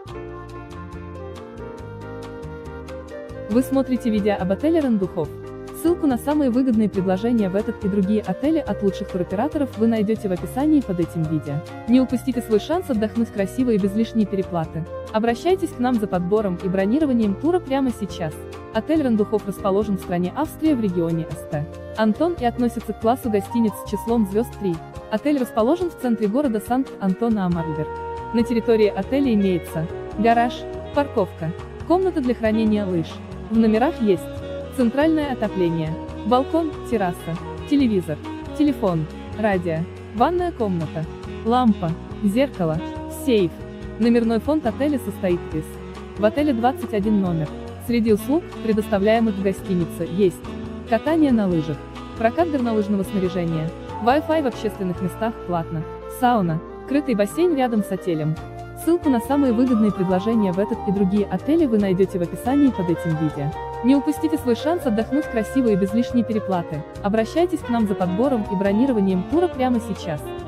Вы смотрите видео об отеле Рандухов. Ссылку на самые выгодные предложения в этот и другие отели от лучших туроператоров вы найдете в описании под этим видео. Не упустите свой шанс отдохнуть красиво и без лишней переплаты. Обращайтесь к нам за подбором и бронированием тура прямо сейчас. Отель Рандухов расположен в стране Австрия в регионе Ст. Антон и относится к классу гостиниц с числом звезд 3. Отель расположен в центре города Санкт-Антон-на-Амарлберг. На территории отеля имеется гараж, парковка, комната для хранения лыж. В номерах есть центральное отопление, балкон, терраса, телевизор, телефон, радио, ванная комната, лампа, зеркало, сейф. Номерной фонд отеля состоит из: в отеле 21 номер. Среди услуг, предоставляемых в гостинице, есть катание на лыжах, прокат горнолыжного снаряжения, Wi-Fi в общественных местах платно, сауна, крытый бассейн рядом с отелем. Ссылку на самые выгодные предложения в этот и другие отели вы найдете в описании под этим видео. Не упустите свой шанс отдохнуть красиво и без лишней переплаты. Обращайтесь к нам за подбором и бронированием тура прямо сейчас.